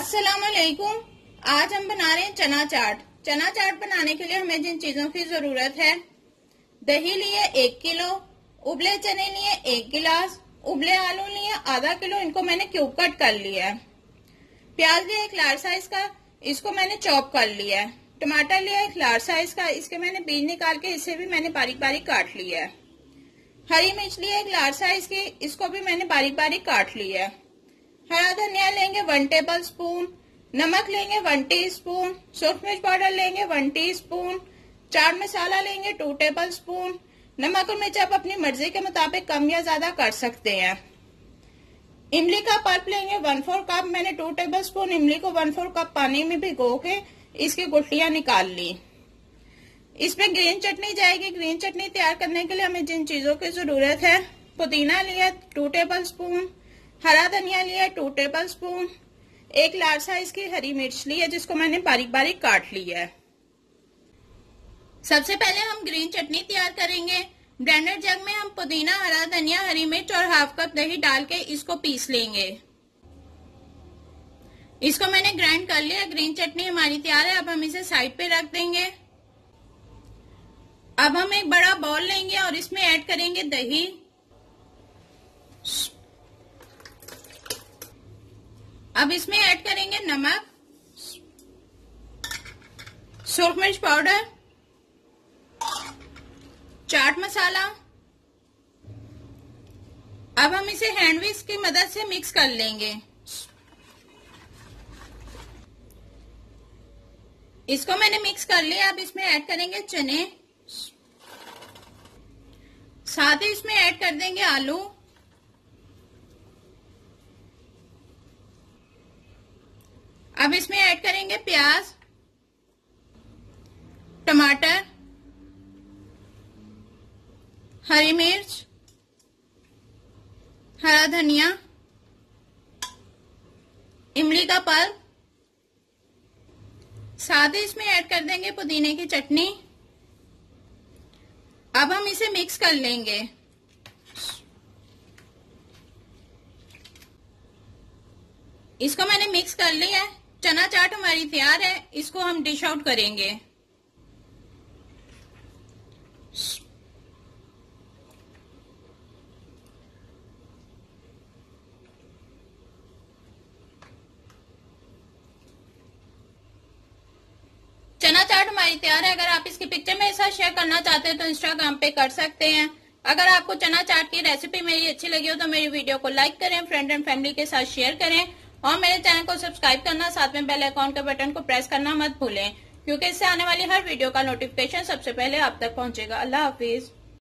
अस्सलामुअलैकुम। आज हम बना रहे हैं चना चाट। चना चाट बनाने के लिए हमें जिन चीजों की जरूरत है, दही लिए 1 किलो, उबले चने लिए 1 गिलास, उबले आलू लिए आधा किलो, इनको मैंने क्यूब कट कर लिया है। प्याज लिया एक लार्ज साइज का, इसको मैंने चॉप कर लिया है। टमाटर लिया एक लार्ज साइज का, इसके मैंने बीज निकाल के इसे भी मैंने बारीक बारीक काट लिया है। हरी मिर्च लिया एक लार्ज साइज की, इसको भी मैंने बारीक बारीक काट लिया है। हरा धनिया लेंगे 1 टेबल स्पून, नमक लेंगे 1 टीस्पून, सूरख मिर्च पाउडर लेंगे 1 टीस्पून, चाट मसाला लेंगे 2 टेबल स्पून। नमक और मिर्च आप अपनी मर्जी के मुताबिक कम या ज्यादा कर सकते हैं। इमली का पल्प लेंगे 1/4 कप, मैंने 2 टेबल स्पून इमली को 1/4 कप पानी में भिगो के इसकी गुठलियां निकाल ली। इसमें ग्रीन चटनी जाएगी। ग्रीन चटनी तैयार करने के लिए हमें जिन चीजों की जरूरत है, पुदीना लिया 2 टेबल स्पून, हरा धनिया लिया 2 टेबल स्पून, एक लार्ज साइज की हरी मिर्च ली है जिसको मैंने बारीक बारीक काट लिया है। सबसे पहले हम ग्रीन चटनी तैयार करेंगे। ब्लेंडर जग में हम पुदीना, हरा धनिया, हरी मिर्च और हाफ कप दही डाल के इसको पीस लेंगे। इसको मैंने ग्राइंड कर लिया। ग्रीन चटनी हमारी तैयार है। अब हम इसे साइड पे रख देंगे। अब हम एक बड़ा बाउल लेंगे और इसमें ऐड करेंगे दही, अब इसमें ऐड करेंगे नमक, सूरख मिर्च पाउडर, चाट मसाला। अब हम इसे हैंड विस्क की मदद से मिक्स कर लेंगे। इसको मैंने मिक्स कर लिया। अब इसमें ऐड करेंगे चने, साथ ही इसमें ऐड कर देंगे आलू, अब इसमें ऐड करेंगे प्याज, टमाटर, हरी मिर्च, हरा धनिया, इमली का पल्प, साथ ही इसमें ऐड कर देंगे पुदीने की चटनी। अब हम इसे मिक्स कर लेंगे। इसको मैंने मिक्स कर लिया है। चना चाट हमारी तैयार है। इसको हम डिश आउट करेंगे। चना चाट हमारी तैयार है। अगर आप इसकी पिक्चर मेरे साथ शेयर करना चाहते हैं तो इंस्टाग्राम पे कर सकते हैं। अगर आपको चना चाट की रेसिपी मेरी अच्छी लगी हो तो मेरी वीडियो को लाइक करें, फ्रेंड एंड फैमिली के साथ शेयर करें और मेरे चैनल को सब्सक्राइब करना, साथ में बेल आइकॉन के बटन को प्रेस करना मत भूलें, क्योंकि इससे आने वाली हर वीडियो का नोटिफिकेशन सबसे पहले आप तक पहुंचेगा। अल्लाह हाफिज।